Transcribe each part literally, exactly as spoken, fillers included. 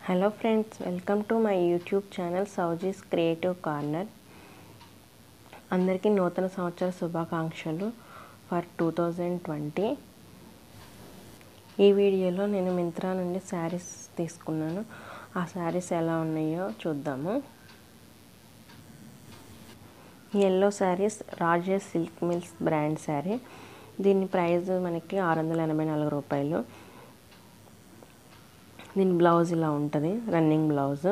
Hello friends, welcome to my YouTube channel Sowji's creative corner. అందరికీ నూతన సంవత్సర శుభాకాంక్షలు ఫర్ టూ థౌజండ్ ట్వంటీ. ఈ వీడియోలో నేను మింత్రా నుండి శారీస్ తీసుకున్నాను. ఆ శారీస్ ఎలా ఉన్నాయో చూద్దాము. Yellow saris Rajesh silk mills brand sari. దీని ప్రైస్ మనకి ఆరు వందల ఎనభై నాలుగు రూపాయలు. దీని బ్లౌజ్ ఇలా ఉంటుంది, రన్నింగ్ బ్లౌజ్.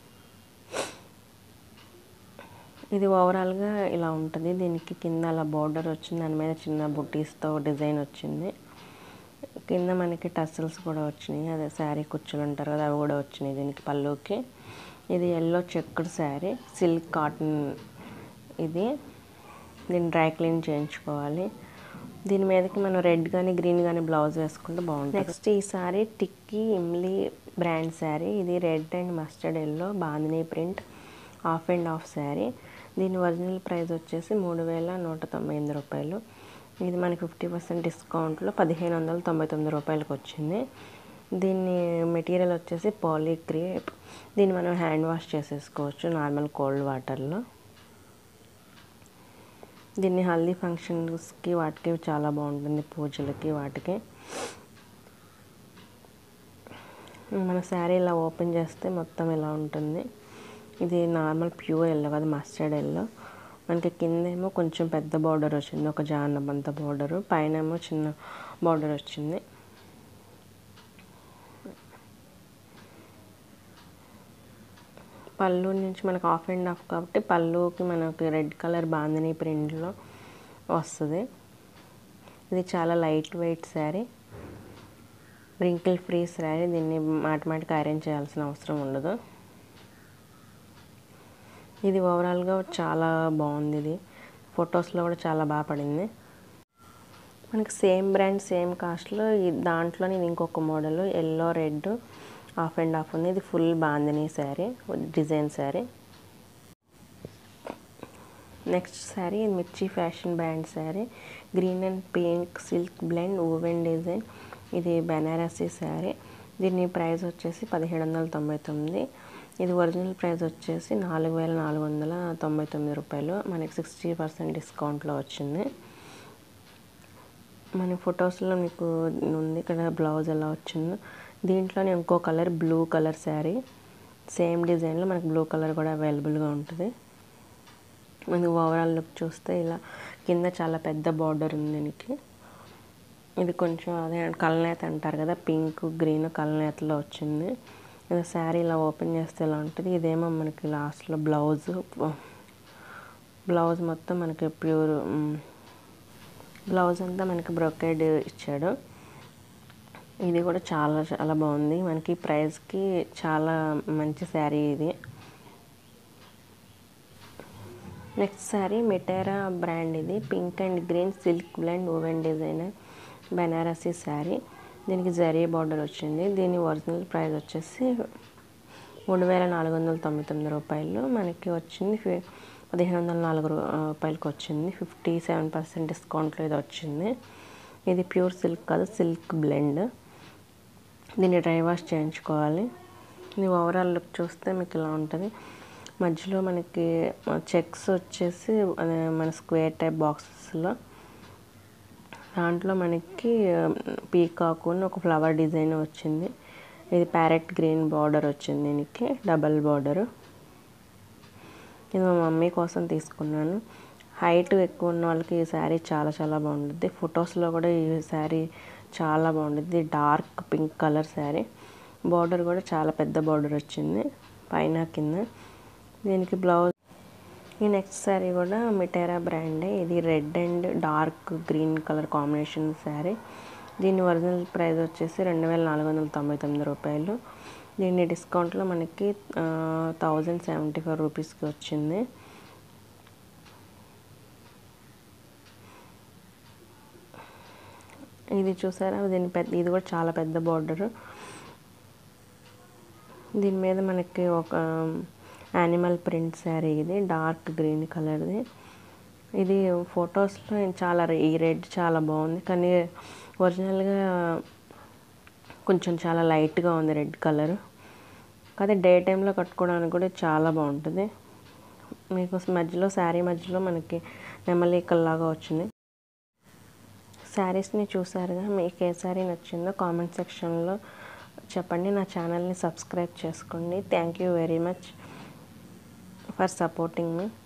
ఇది ఓవరాల్గా ఇలా ఉంటుంది. దీనికి కింద అలా బార్డర్ వచ్చింది, దాని మీద చిన్న బుట్టీస్తో డిజైన్ వచ్చింది. కింద మనకి టస్సల్స్ కూడా వచ్చినాయి, అదే శారీ కుచ్చులు ఉంటారు కదా, అవి కూడా వచ్చినాయి దీనికి పళ్ళుకి. ఇది ఎల్లో చెక్కుడు శారీ, సిల్క్ కాటన్. ఇది దీన్ని డ్రై క్లీన్ చేయించుకోవాలి. దీని మీదకి మనం రెడ్ కానీ గ్రీన్ కానీ బ్లౌజ్ వేసుకుంటే బాగుంటుంది. నెక్స్ట్ ఈ శారీ టిక్కీ ఇమ్లీ బ్రాండ్ శారీ. ఇది red and mustard yellow bandhani print half and half sari. దీని ఒరిజినల్ ప్రైస్ వచ్చేసి మూడు వేల నూట తొంభై ఎనిమిది రూపాయలు. ఇది మనకి ఫిఫ్టీ పర్సెంట్ డిస్కౌంట్లో పదిహేను వందల తొంభై తొమ్మిది రూపాయలకి వచ్చింది. దీన్ని మెటీరియల్ వచ్చేసి పాలీక్రేప్. దీన్ని మనం హ్యాండ్ వాష్ చేసేసుకోవచ్చు నార్మల్ కోల్డ్ వాటర్లో. దీన్ని హల్దీ ఫంక్షన్స్కి వాటికి చాలా బాగుంటుంది, పూజలకి వాటికి. మన శారీ ఇలా ఓపెన్ చేస్తే మొత్తం ఇలా ఉంటుంది. ఇది నార్మల్ ప్యూర్ ఎల్లో కాదు, మస్టర్డ్ ఎల్లో. మనకి కిందేమో కొంచెం పెద్ద బార్డర్ వచ్చింది, ఒక జానబంత బార్డరు. పైన ఏమో చిన్న బార్డర్ వచ్చింది. పళ్ళు నుంచి మనకు ఆఫ్ అండ్ ఆఫ్ కాబట్టి పళ్ళుకి మనకి రెడ్ కలర్ బాందినీ ప్రింట్లో వస్తుంది. ఇది చాలా light weight sari, wrinkle free sari. దీన్ని మాటి మాటికి ఐరన్ చేయాల్సిన అవసరం ఉండదు. ఇది ఓవరాల్గా చాలా బాగుంది. ఇది ఫొటోస్లో కూడా చాలా బాగా పడింది. మనకి సేమ్ బ్రాండ్ సేమ్ కాస్ట్లో దాంట్లో ఇది ఇంకొక model yellow red half and half ఉంది. ఇది full bandhani sari, design sari. Next sari Mirchi fashion brand sari. Green and pink silk blend woven design. ఇది బెనారసీ శారీ. దీని ప్రైస్ వచ్చేసి పదిహేడు వందల తొంభై తొమ్మిది. ఇది ఒరిజినల్ ప్రైస్ వచ్చేసి నాలుగు వేల నాలుగు వందల తొంభై తొమ్మిది రూపాయలు. మనకి సిక్స్టీ పర్సెంట్ డిస్కౌంట్లో వచ్చింది. మన ఫొటోస్లో మీకు ఉంది ఇక్కడ బ్లౌజ్ ఎలా వచ్చిందో. దీంట్లోనే ఇంకో colour blue colour sari, same డిజైన్లో మనకి బ్లూ కలర్ కూడా అవైలబుల్గా ఉంటుంది. మనకి ఓవరాల్ లుక్ చూస్తే ఇలా కింద చాలా పెద్ద బార్డర్ ఉంది దీనికి. ఇది కొంచెం అదే కలనేత అంటారు కదా, పింక్ గ్రీన్ కలనేతలో వచ్చింది. ఇది శారీ ఇలా ఓపెన్ చేస్తే ఇలా ఉంటుంది. ఇదేమో మనకి లాస్ట్లో బ్లౌజ్. బ్లౌజ్ మొత్తం మనకి ప్యూర్ బ్లౌజ్ అంతా మనకి బ్రొకేడ్ ఇచ్చాడు. ఇది కూడా చాలా చాలా బాగుంది. మనకి ప్రైస్కి చాలా మంచి శారీ ఇది. Next sari Mitera brand. ఇది pink and green silk blend woven designer Banarasi sari. దీనికి జరీ బార్డర్ వచ్చింది. దీని ఒరిజినల్ ప్రైస్ వచ్చేసి మూడు వేల నాలుగు వందల తొంభై తొమ్మిది రూపాయలు. మనకి వచ్చింది పదిహేను వందల నాలుగు రూపాయలకి వచ్చింది. ఫిఫ్టీ సెవెన్ పర్సెంట్ డిస్కౌంట్లో ఇది వచ్చింది. ఇది ప్యూర్ సిల్క్ కాదు, సిల్క్ బ్లెండ్. దీన్ని డ్రై వాష్ చేయించుకోవాలి. ఇది ఓవరాల్ లుక్ చూస్తే మీకు ఇలా ఉంటుంది. మధ్యలో మనకి చెక్స్ వచ్చేసి మన స్క్వేర్ టైప్ బాక్సెస్లో, దాంట్లో మనకి పీకాక్ ఒక ఫ్లవర్ డిజైన్ వచ్చింది. ఇది ప్యారెట్ గ్రీన్ బార్డర్ వచ్చింది, దీనికి డబల్ బార్డరు. ఇది మా మమ్మీ కోసం తీసుకున్నాను. హైట్ ఎక్కువ ఉన్న వాళ్ళకి ఈ శారీ చాలా చాలా బాగుంటుంది. ఫొటోస్లో కూడా ఈ శారీ చాలా బాగుంటుంది. Dark pink colour sari. Border కూడా చాలా పెద్ద బార్డర్ వచ్చింది పైన కింద. దీనికి బ్లౌజ్. ఈ నెక్స్ట్ శారీ కూడా మెటేరా బ్రాండే. ఇది red and dark green colour combination sari. దీని ఒరిజినల్ ప్రైస్ వచ్చేసి రెండు వేల నాలుగు వందల తొంభై తొమ్మిది రూపాయలు. దీన్ని డిస్కౌంట్లో మనకి థౌజండ్ సెవెంటీ ఫైవ్ రూపీస్కి వచ్చింది. ఇది చూసారా, దీని పెద్ద ఇది కూడా చాలా పెద్ద బార్డరు. దీని మీద మనకి ఒక యానిమల్ ప్రింట్ శారీ. ఇది డార్క్ గ్రీన్ కలర్ది. ఇది ఫొటోస్లో చాలా ఈ రెడ్ చాలా బాగుంది, కానీ ఒరిజినల్గా కొంచెం చాలా లైట్గా ఉంది రెడ్ కలర్. కాకపోతే డే టైంలో కట్టుకోవడానికి కూడా చాలా బాగుంటుంది. మీకు మధ్యలో శారీ మధ్యలో మనకి నెమలికల్లాగా వచ్చింది. శారీస్ని చూసారుగా, మీకు ఏ శారీ నచ్చిందో కామెంట్ సెక్షన్లో చెప్పండి. నా ఛానల్ని సబ్స్క్రైబ్ చేసుకోండి. Thank you very much for supporting me.